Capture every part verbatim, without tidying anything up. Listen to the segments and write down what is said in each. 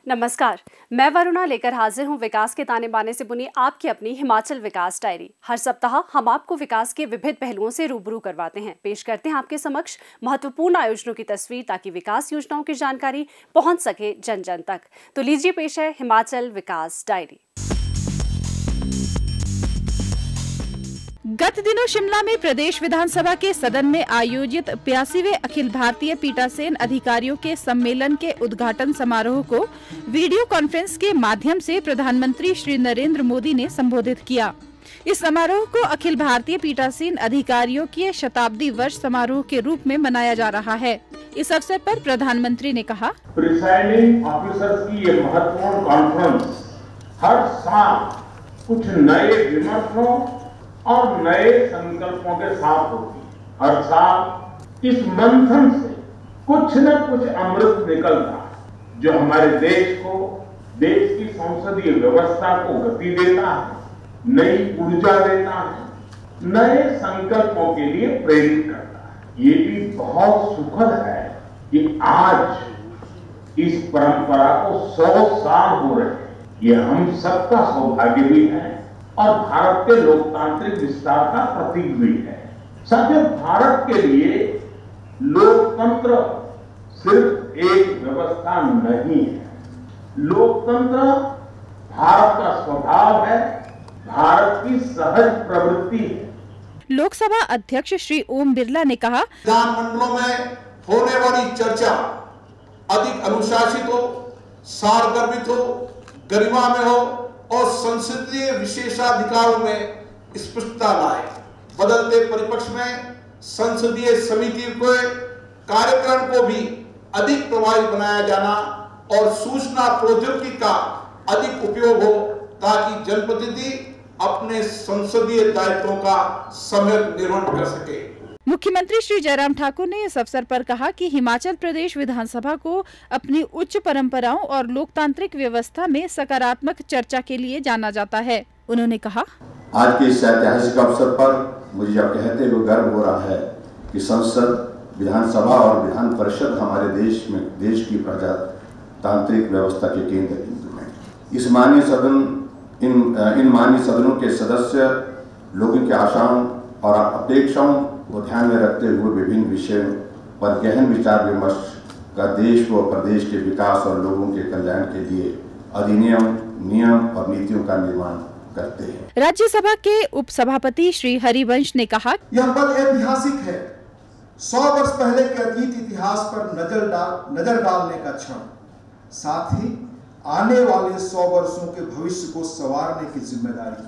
नमस्कार, मैं वरुणा लेकर हाजिर हूं विकास के ताने बाने से बुनी आपकी अपनी हिमाचल विकास डायरी। हर सप्ताह हम आपको विकास के विविध पहलुओं से रूबरू करवाते हैं। पेश करते हैं आपके समक्ष महत्वपूर्ण आयोजनों की तस्वीर ताकि विकास योजनाओं की जानकारी पहुंच सके जन जन तक। तो लीजिए पेश है हिमाचल विकास डायरी। गत दिनों शिमला में प्रदेश विधानसभा के सदन में आयोजित बयासीवें अखिल भारतीय पीठासीन अधिकारियों के सम्मेलन के उद्घाटन समारोह को वीडियो कॉन्फ्रेंस के माध्यम से प्रधानमंत्री श्री नरेंद्र मोदी ने संबोधित किया। इस समारोह को अखिल भारतीय पीठासीन अधिकारियों के शताब्दी वर्ष समारोह के रूप में मनाया जा रहा है। इस अवसर पर प्रधानमंत्री ने कहा, प्रिसाइडिंग ऑफिसर्स की ये महत्वपूर्ण कॉन्फ्रेंस हर साल कुछ नए विमर्शों और नए संकल्पों के साथ होती है। हर साल इस मंथन से कुछ न कुछ अमृत निकलता है जो हमारे देश को, देश की संसदीय व्यवस्था को गति देता है, नई ऊर्जा देता है, नए संकल्पों के लिए प्रेरित करता है। ये भी बहुत सुखद है कि आज इस परंपरा को सौ साल हो रहे हैं। ये हम सबका सौभाग्य भी है और भारत के लोकतांत्रिक विस्तार का प्रतीक भी है। साथियों, भारत के लिए लोकतंत्र सिर्फ एक व्यवस्था नहीं है। लोकतंत्र भारत का स्वभाव है, भारत की सहज प्रवृत्ति है। लोकसभा अध्यक्ष श्री ओम बिरला ने कहा, विधानमंडलों में होने वाली चर्चा अधिक अनुशासित हो, सारगर्भित हो, गरिमा में हो और संसदीय विशेषाधिकारों में स्पष्टता लाए। बदलते परिप्रेक्ष्य में संसदीय समिति के कार्यक्रम को भी अधिक प्रभावी बनाया जाना और सूचना प्रौद्योगिकी का अधिक उपयोग हो ताकि जनप्रतिनिधि अपने संसदीय दायित्वों का सम्यक निर्वहन कर सके। मुख्यमंत्री श्री जयराम ठाकुर ने इस अवसर पर कहा कि हिमाचल प्रदेश विधानसभा को अपनी उच्च परंपराओं और लोकतांत्रिक व्यवस्था में सकारात्मक चर्चा के लिए जाना जाता है। उन्होंने कहा, आज के इस ऐतिहासिक अवसर पर मुझे यह कहते हुए गर्व हो रहा है कि संसद, विधानसभा और विधान परिषद हमारे देश में देश की प्रजातांत्रिक व्यवस्था के केंद्र बिंदु हैं। इस माननीय सदन इन इन माननीय सदनों के सदस्य लोगों की आशाओं और अपेक्षाओं को ध्यान में रखते हुए विभिन्न विषयों पर गहन विचार विमर्श का देश व प्रदेश के विकास और लोगों के कल्याण के लिए अधिनियम, नियम और नीतियों का निर्माण करते हैं। राज्यसभा के उपसभापति श्री हरिवंश ने कहा, यह पल ऐतिहासिक है। सौ वर्ष पहले के अतीत इतिहास पर नजर डाल नजर डालने का क्षण, साथ ही आने वाले सौ वर्षों के भविष्य को संवारने की जिम्मेदारी।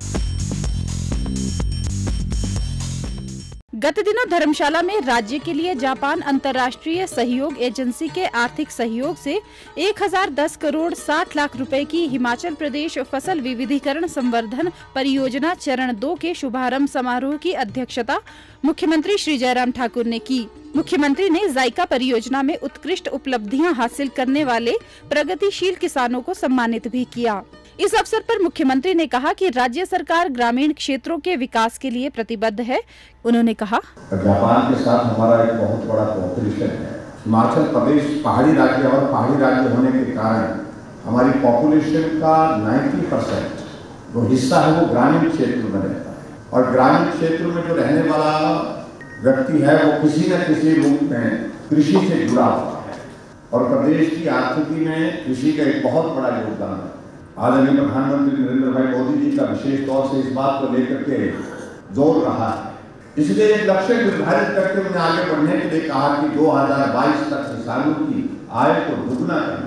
गत दिनों धर्मशाला में राज्य के लिए जापान अंतर्राष्ट्रीय सहयोग एजेंसी के आर्थिक सहयोग से एक हज़ार दस करोड़ साठ लाख रुपए की हिमाचल प्रदेश फसल विविधीकरण संवर्धन परियोजना चरण दो के शुभारंभ समारोह की अध्यक्षता मुख्यमंत्री श्री जयराम ठाकुर ने की। मुख्यमंत्री ने जायका परियोजना में उत्कृष्ट उपलब्धियां हासिल करने वाले प्रगतिशील किसानों को सम्मानित भी किया। इस अवसर पर मुख्यमंत्री ने कहा कि राज्य सरकार ग्रामीण क्षेत्रों के विकास के लिए प्रतिबद्ध है। उन्होंने कहा, जापान के साथ हमारा एक बहुत बड़ा कोऑपरेशन है। हिमाचल प्रदेश पहाड़ी राज्य और पहाड़ी राज्य होने के कारण हमारी पॉपुलेशन का नब्बे परसेंट जो हिस्सा है वो ग्रामीण क्षेत्र में रहता है और ग्रामीण क्षेत्र में जो रहने वाला व्यक्ति है वो किसी न किसी रूप में कृषि से जुड़ा हुआ है और प्रदेश की आर्थिकी में कृषि का एक बहुत बड़ा योगदान है। आदरणीय प्रधानमंत्री नरेंद्र भाई मोदी जी का विशेष तौर से इस बात को लेकर के जोर रहा है। इसलिए एक लक्ष्य निर्धारित करके उन्हें आगे बढ़ने के लिए कहा कि दो हज़ार बाईस तक किसानों की आय को दुगना करना।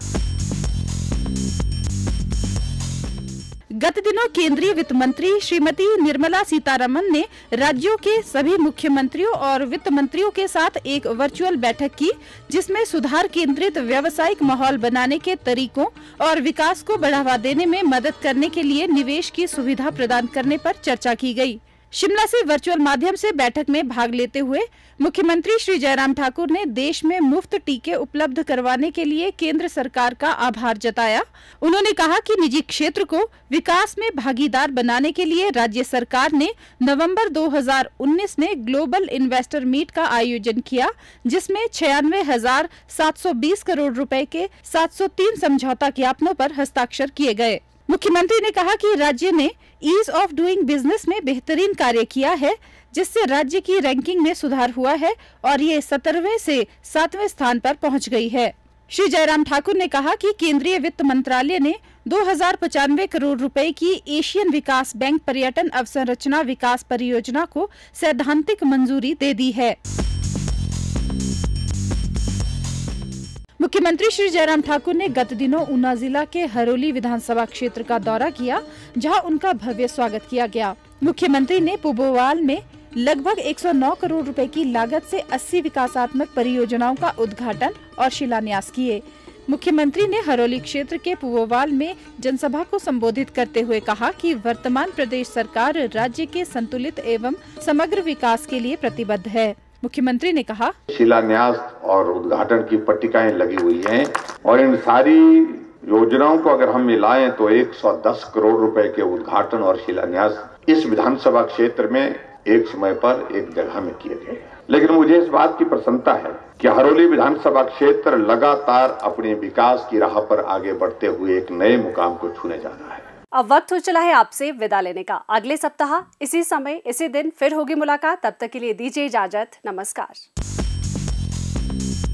गत दिनों केंद्रीय वित्त मंत्री श्रीमती निर्मला सीतारमन ने राज्यों के सभी मुख्यमंत्रियों और वित्त मंत्रियों के साथ एक वर्चुअल बैठक की, जिसमें सुधार केंद्रित व्यावसायिक माहौल बनाने के तरीकों और विकास को बढ़ावा देने में मदद करने के लिए निवेश की सुविधा प्रदान करने पर चर्चा की गई। शिमला से वर्चुअल माध्यम से बैठक में भाग लेते हुए मुख्यमंत्री श्री जयराम ठाकुर ने देश में मुफ्त टीके उपलब्ध करवाने के लिए केंद्र सरकार का आभार जताया। उन्होंने कहा कि निजी क्षेत्र को विकास में भागीदार बनाने के लिए राज्य सरकार ने नवंबर दो हज़ार उन्नीस में ग्लोबल इन्वेस्टर मीट का आयोजन किया, जिसमें छियानवे हजार सात सौ बीस करोड़ रुपए के सात सौ तीन समझौता ज्ञापनों पर हस्ताक्षर किए गए। मुख्यमंत्री ने कहा कि राज्य ने ईज ऑफ डूइंग बिजनेस में बेहतरीन कार्य किया है, जिससे राज्य की रैंकिंग में सुधार हुआ है और ये सत्रहवें से सातवें स्थान पर पहुंच गई है। श्री जयराम ठाकुर ने कहा कि केंद्रीय वित्त मंत्रालय ने दो हजार पचानवे करोड़ रुपए की एशियन विकास बैंक पर्यटन अवसंरचना विकास परियोजना को सैद्धांतिक मंजूरी दे दी है। मुख्यमंत्री श्री जयराम ठाकुर ने गत दिनों ऊना जिला के हरोली विधानसभा क्षेत्र का दौरा किया, जहां उनका भव्य स्वागत किया गया। मुख्यमंत्री ने पुबोवाल में लगभग एक सौ नौ करोड़ रुपए की लागत से अस्सी विकासात्मक परियोजनाओं का उद्घाटन और शिलान्यास किए। मुख्यमंत्री ने हरोली क्षेत्र के पुबोवाल में जनसभा को संबोधित करते हुए कहा कि वर्तमान प्रदेश सरकार राज्य के संतुलित एवं समग्र विकास के लिए प्रतिबद्ध है। मुख्यमंत्री ने कहा, शिलान्यास और उद्घाटन की पट्टिकाएं लगी हुई हैं और इन सारी योजनाओं को अगर हम मिलाएं तो एक सौ दस करोड़ रुपए के उद्घाटन और शिलान्यास इस विधानसभा क्षेत्र में एक समय पर एक जगह में किए गए। लेकिन मुझे इस बात की प्रसन्नता है कि हरोली विधानसभा क्षेत्र लगातार अपने विकास की राह पर आगे बढ़ते हुए एक नए मुकाम को छूने जा रहा है। अब वक्त हो चला है आपसे विदा लेने का। अगले सप्ताह इसी समय इसी दिन फिर होगी मुलाकात। तब तक के लिए दीजिए इजाजत। नमस्कार।